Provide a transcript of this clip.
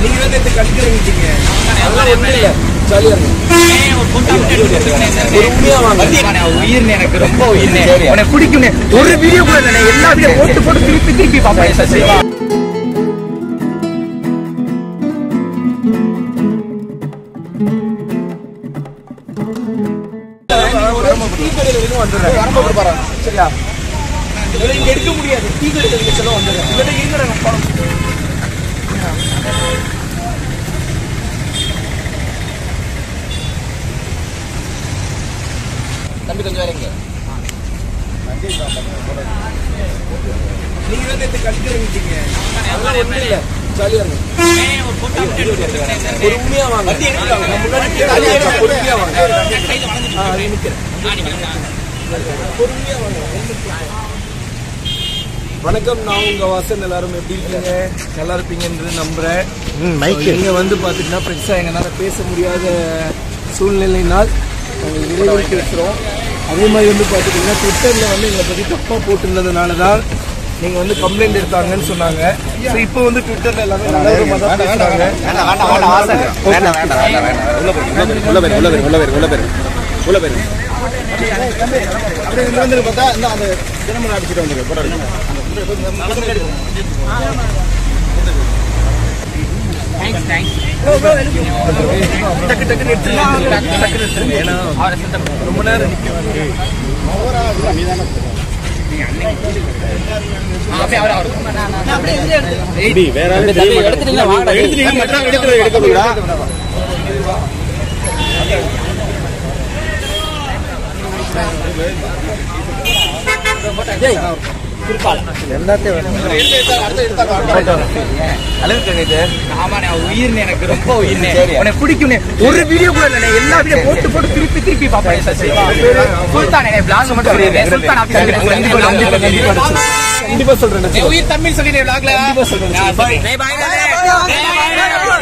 நீங்க தான் நேத்து கடிக்கிறீங்க. அதெல்லாம் ஒண்ணும் இல்ல. ஜாலியா இருங்க. உயிர் எனக்கு ரொம்ப உயிர். உனக்கு பிடிக்கும். ஒரு வீடியோ கூட இல்லை. எல்லா வீடியோ போட்டு போட்டு திருப்பி திருப்பி பாப்பேன். சசிவா டீ கடையில வரைக்கும் வந்துடுறேன். வரம்பு பாருங்க. சரியா? இங்க எடுக்க முடியாது. டீ கடையில இருக்க சொல்ல வந்துடுறேன். இவர்கிட்ட இருக்கிறாங்க பணம். தம்பி கொஞ்சம் வரீங்க. நீங்க தான் நேத்து கடிக்கிறீங்க. அதெல்லாம் ஒண்ணும் இல்ல. ஜாலியா இருங்க. பொறுமையா வாங்க. பொறுமையா வாங்க. வணக்கம், நான் உங்க வாசன். எல்லாரும் எப்படி இருக்கீங்க? நல்லா இருப்பீங்கன்றது நம்புறேன். நீங்க வந்து பாத்தீங்கன்னா பெருசா எங்கனால பேச முடியாத சூழ்நிலையினால் நாங்கள் இடைவெளி பேசுறோம். அதே மாதிரி வந்து பாத்தீங்கன்னா ட்விட்டர்ல வந்து எங்களை பத்தி தப்பா போட்டிருந்ததுனால தான் நீங்க வந்து கம்ப்ளைண்ட் எடுத்தாங்கன்னு சொன்னாங்க. இப்போ வந்து ட்விட்டர்ல எல்லாமே நல்ல விதமா தான் பேசுறாங்க. அப்படியே பார்த்தா அந்த தினமணி அடிச்சுட்டு வந்துருக்கு. டக்கு டக்குன்னு எடுத்துருங்க. ஏன்னா ரொம்ப நேரம் உயிர் எனக்கு ரொம்ப உயிர். உனக்கு பிடிக்கும். ஒரு வீடியோ கூட இல்லை. எல்லா வீடியோ போட்டு போட்டு திருப்பி திருப்பி பாப்பேன். சுல்தான் பிளாக் மட்டும் கண்டிப்பா சொல்றேன். உயிர் தமிழ் சொல்லிடுறேன்.